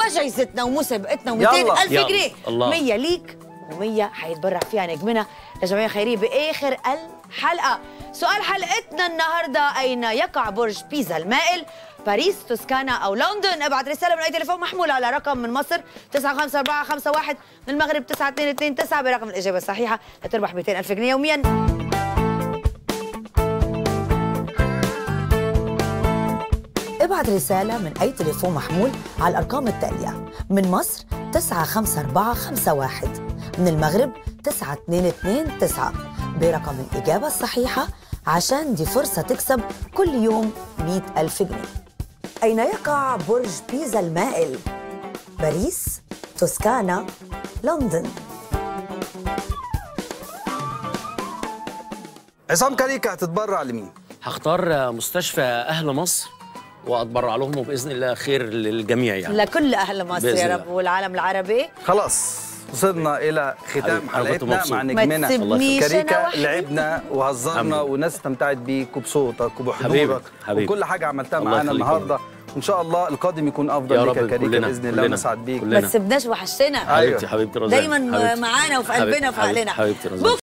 وجايزتنا ومسابقتنا و200,000 جنيه. الله. 100 ليك و100 حيتبرع فيها نجمنا لجمعيه خيريه باخر الحلقه. سؤال حلقتنا النهارده: اين يقع برج بيزا المائل؟ باريس، توسكانا او لندن؟ ابعت رساله من اي تليفون محمول على رقم من مصر 95451، من المغرب 9229 برقم الاجابه الصحيحه لتربح 200,000 جنيه يوميا. ابعت رسالة من أي تليفون محمول على الأرقام التالية: من مصر 95451، من المغرب 9229 برقم الإجابة الصحيحة، عشان دي فرصة تكسب كل يوم 100,000 جنيه. أين يقع برج بيزا المائل؟ باريس، توسكانا، لندن؟ عصام كاريكا هتتبرع لمين؟ هختار مستشفى أهل مصر وأتبرع لهم، وبإذن الله خير للجميع يعني. لكل أهل مصر يا رب والعالم العربي. خلاص وصلنا إلى ختام حلقتنا مع نجمنا كاريكا. لعبنا وهزرنا والناس استمتعت بيك وبصوتك وبحضورك وكل حاجة عملتها معانا النهارده، وإن شاء الله القادم يكون أفضل ليك يا كاريكا بإذن الله، ونسعد بيك. ما تسيبناش، وحشتنا حبيبتي رزان، دايما معانا وفي قلبنا وفي عقلنا.